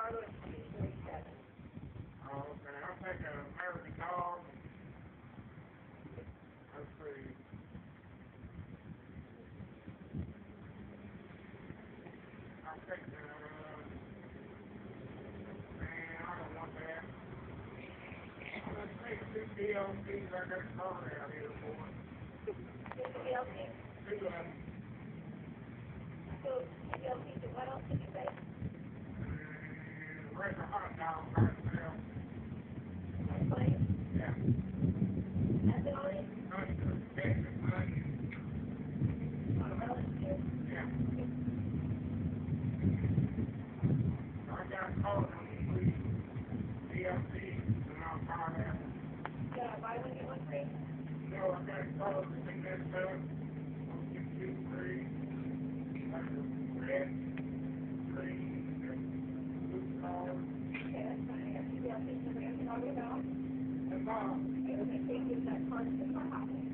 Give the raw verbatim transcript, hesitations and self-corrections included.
Oh, okay. I'll take an American dog. Let's see. I'll take the, uh, man, I don't want that. Let's take two D L Cs. I got a car out here for it. Two of them. And the rest are hot dogs by themselves. Yeah. Onions, Texas onions. Yeah. So I got a car from three D L Cs and I'll buy that. No, I got a car in that stuff. One, two, two, three. Like the red, green, and blue cars. And mom.